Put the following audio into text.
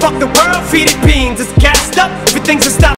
Fuck the world, feed it beans, it's gassed up, everything's a stop.